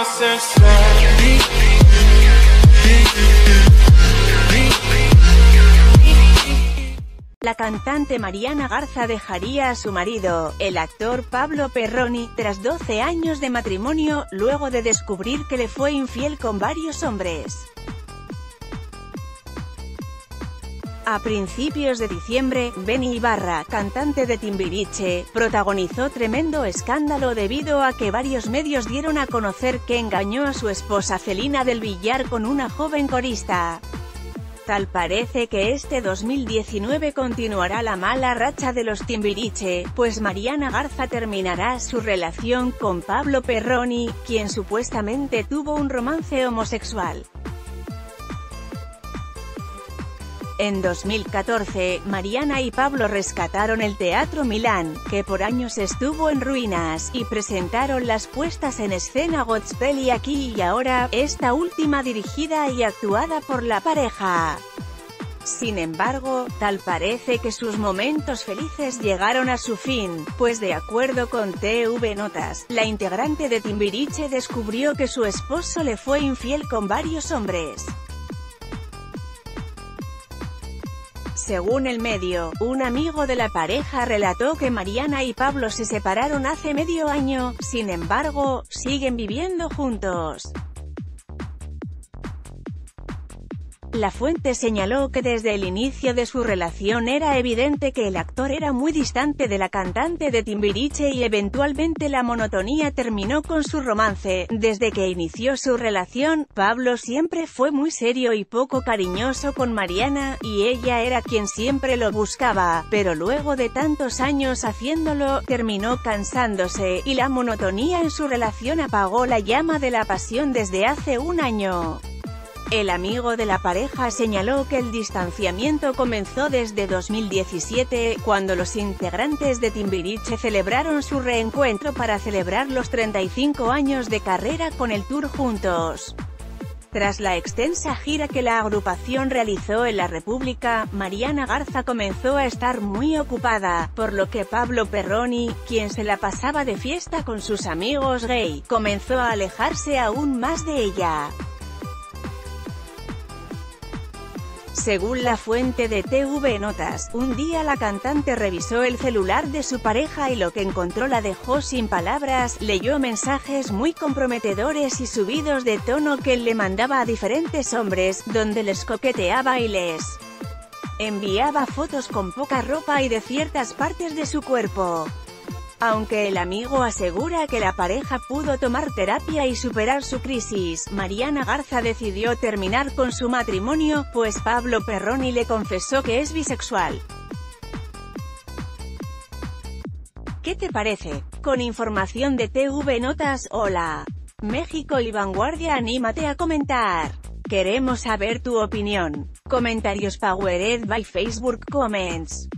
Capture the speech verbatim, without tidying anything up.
La cantante Mariana Garza dejaría a su marido, el actor Pablo Perroni, tras doce años de matrimonio, luego de descubrir que le fue infiel con varios hombres. A principios de diciembre, Benny Ibarra, cantante de Timbiriche, protagonizó tremendo escándalo debido a que varios medios dieron a conocer que engañó a su esposa Celina del Villar con una joven corista. Tal parece que este dos mil diecinueve continuará la mala racha de los Timbiriche, pues Mariana Garza terminará su relación con Pablo Perroni, quien supuestamente tuvo un romance homosexual. En dos mil catorce, Mariana y Pablo rescataron el Teatro Milán, que por años estuvo en ruinas, y presentaron las puestas en escena Godspell y Aquí y Ahora, esta última dirigida y actuada por la pareja. Sin embargo, tal parece que sus momentos felices llegaron a su fin, pues de acuerdo con T V Notas, la integrante de Timbiriche descubrió que su esposo le fue infiel con varios hombres. Según el medio, un amigo de la pareja relató que Mariana y Pablo se separaron hace medio año, sin embargo, siguen viviendo juntos. La fuente señaló que desde el inicio de su relación era evidente que el actor era muy distante de la cantante de Timbiriche y eventualmente la monotonía terminó con su romance. Desde que inició su relación, Pablo siempre fue muy serio y poco cariñoso con Mariana, y ella era quien siempre lo buscaba, pero luego de tantos años haciéndolo, terminó cansándose, y la monotonía en su relación apagó la llama de la pasión desde hace un año. El amigo de la pareja señaló que el distanciamiento comenzó desde dos mil diecisiete, cuando los integrantes de Timbiriche celebraron su reencuentro para celebrar los treinta y cinco años de carrera con el tour juntos. Tras la extensa gira que la agrupación realizó en la República, Mariana Garza comenzó a estar muy ocupada, por lo que Pablo Perroni, quien se la pasaba de fiesta con sus amigos gay, comenzó a alejarse aún más de ella. Según la fuente de T V Notas, un día la cantante revisó el celular de su pareja y lo que encontró la dejó sin palabras. Leyó mensajes muy comprometedores y subidos de tono que él le mandaba a diferentes hombres, donde les coqueteaba y les enviaba fotos con poca ropa y de ciertas partes de su cuerpo. Aunque el amigo asegura que la pareja pudo tomar terapia y superar su crisis, Mariana Garza decidió terminar con su matrimonio, pues Pablo Perroni le confesó que es bisexual. ¿Qué te parece? Con información de T V Notas. Hola, México y Vanguardia, anímate a comentar. Queremos saber tu opinión. Comentarios powered by Facebook Comments.